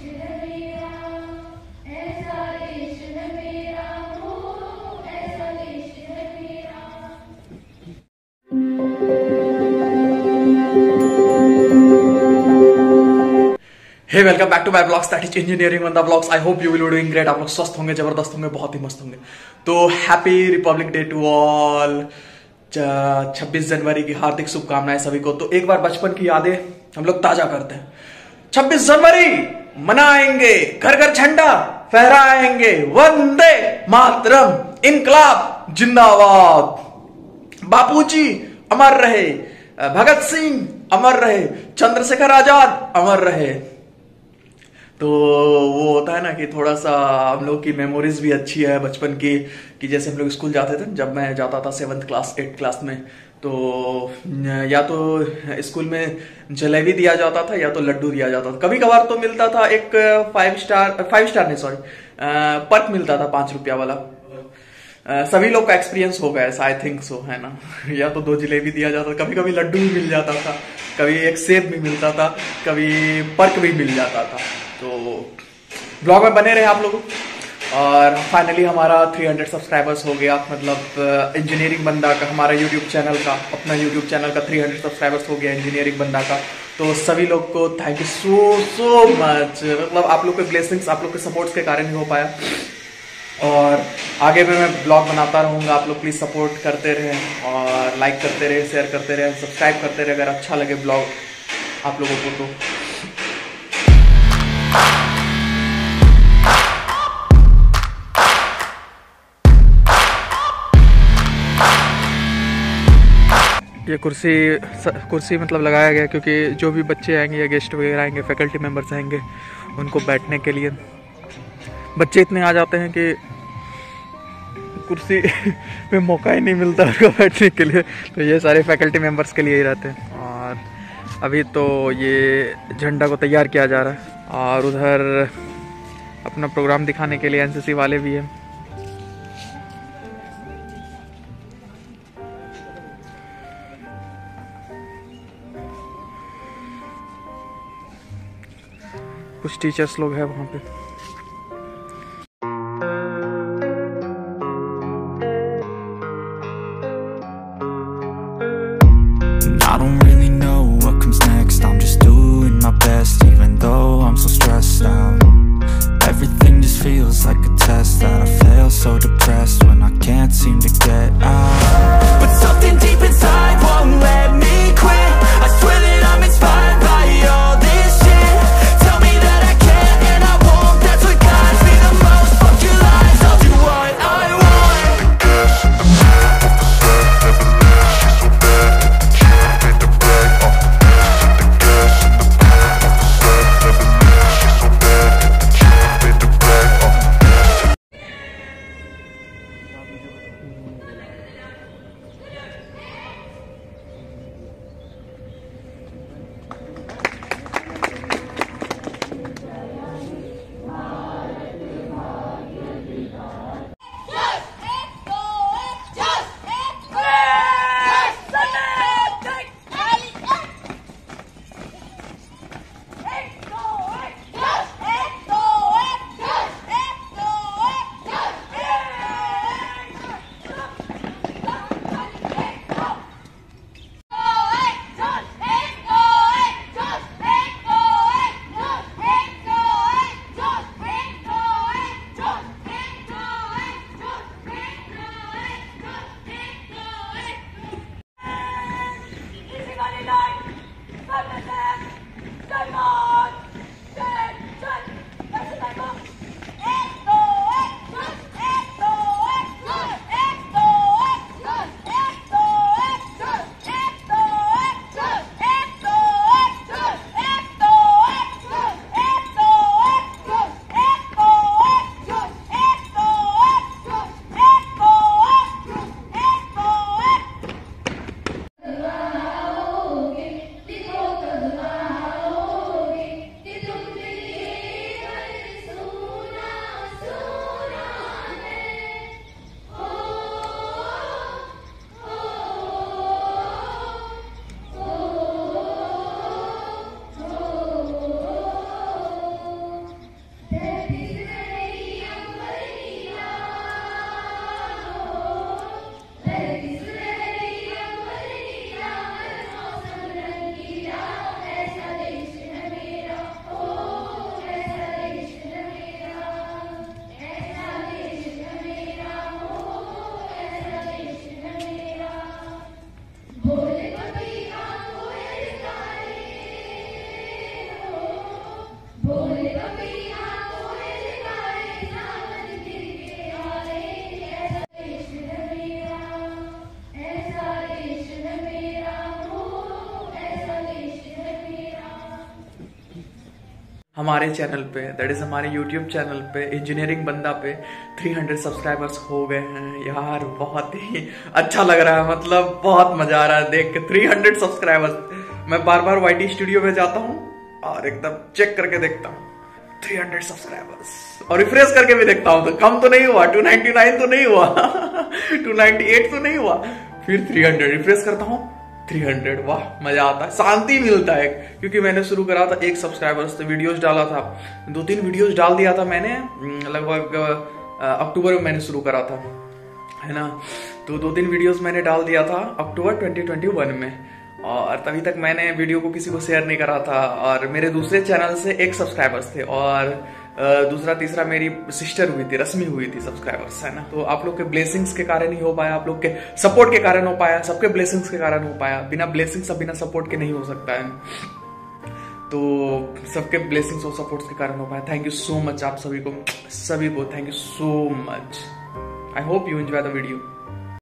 Hey welcome back to my blogs that is engineering one the blogs. I hope you will be doing great. आप लोग स्वस्थ होंगे, जबरदस्त होंगे, बहुत ही मस्त होंगे। तो happy republic day to all. 26 जनवरी की हार्दिक शुभकामनाएं सभी को। तो एक बार बचपन की यादें हम लोग ताजा करते हैं। 26 जनवरी मनाएंगे, घर घर झंडा फहराएंगे, वंदे मातरम, इनकलाब जिंदाबाद, बापूजी अमर रहे, भगत सिंह अमर रहे, चंद्रशेखर आजाद अमर रहे। तो वो होता है ना कि थोड़ा सा हम लोग की मेमोरीज भी अच्छी है बचपन की, कि जैसे हम लोग स्कूल जाते थे। जब मैं जाता था 7th क्लास 8th क्लास में, तो या तो स्कूल में जलेबी दिया जाता था या तो लड्डू दिया जाता था। कभी कभार तो मिलता था एक 5 स्टार नहीं सॉरी पर्क मिलता था 5 रुपया वाला। सभी लोग का एक्सपीरियंस होगा ऐसा, आई थिंक सो, है ना। या तो 2 जलेबी दिया जाता, कभी कभी लड्डू भी मिल जाता था, कभी एक सेब भी मिलता था, कभी पर्क भी मिल जाता था। तो ब्लॉग में बने रहे आप लोग। और फाइनली हमारा 300 सब्सक्राइबर्स हो गया, मतलब इंजीनियरिंग बंदा का, हमारा यूट्यूब चैनल का, अपना यूट्यूब चैनल का 300 सब्सक्राइबर्स हो गया इंजीनियरिंग बंदा का। तो सभी लोग को थैंक यू सो मच। मतलब आप लोग के ब्लेसिंग्स, आप लोग के सपोर्ट्स के कारण ही हो पाया। और आगे भी मैं ब्लॉग बनाता रहूँगा। आप लोग प्लीज़ सपोर्ट करते रहें और लाइक करते रहे, शेयर करते रहे, सब्सक्राइब करते रहे अगर अच्छा लगे ब्लॉग आप लोगों को। तो ये कुर्सी मतलब लगाया गया क्योंकि जो भी बच्चे आएंगे या गेस्ट वगैरह आएंगे, फैकल्टी मेंबर्स आएंगे, उनको बैठने के लिए। बच्चे इतने आ जाते हैं कि कुर्सी में मौका ही नहीं मिलता उनको बैठने के लिए, तो ये सारे फैकल्टी मेंबर्स के लिए ही रहते हैं। और अभी तो ये झंडा को तैयार किया जा रहा है और उधर अपना प्रोग्राम दिखाने के लिए एनसीसी वाले भी हैं। कुछ टीचर्स लोग हैं वहाँ पे। I don't really know what comes next. I'm just doing my best, even though I'm so stressed out. Everything just feels like a test that I fail, so depressed when I can't seem to get out. But something deep inside won't let me quit. I swear that I'm inspired by all this shit. Tell me that I can't and I won't. हमारे channel पे, that is हमारे YouTube channel पे, engineering Banda पे 300 subscribers हो गए हैं यार। बहुत ही अच्छा लग रहा है, मतलब बहुत मजा आ रहा है देख के 300 सब्सक्राइबर्स। मैं बार बार वाईटी स्टूडियो में जाता हूँ और एकदम चेक करके देखता हूँ 300 सब्सक्राइबर्स, और रिफ्रेश करके भी देखता हूँ तो कम तो नहीं हुआ, 299 तो नहीं हुआ 298 तो नहीं हुआ, फिर 300 रिफ्रेश करता हूँ 300। वाह, मजा आता है, शांति मिलता है। क्योंकि मैंने शुरू करा था 1 सब्सक्राइबर से, वीडियोस डाला था, 2-3 वीडियोस डाल दिया था मैंने, लगभग अक्टूबर में मैंने शुरू करा था, है ना। तो 2-3 वीडियोस मैंने डाल दिया था अक्टूबर 2021 में, और तभी तक मैंने वीडियो को किसी को शेयर नहीं करा था। और मेरे दूसरे चैनल से 1 सब्सक्राइबर्स थे, और दूसरा तीसरा मेरी सिस्टर हुई थी, रश्मि हुई थी सब्सक्राइबर्स, है ना। तो आप लोग के ब्लेसिंग्स के कारण ही हो पाया, आप लोग के सपोर्ट के कारण हो पाया, सबके ब्लेसिंग्स के कारण हो पाया। बिना ब्लेसिंग्स, बिना सपोर्ट के नहीं हो सकता है। तो सबके ब्लेसिंग्स और सपोर्ट्स के कारण हो पाया। थैंक यू सो मच आप सभी को thank you so much. I hope you enjoy the video.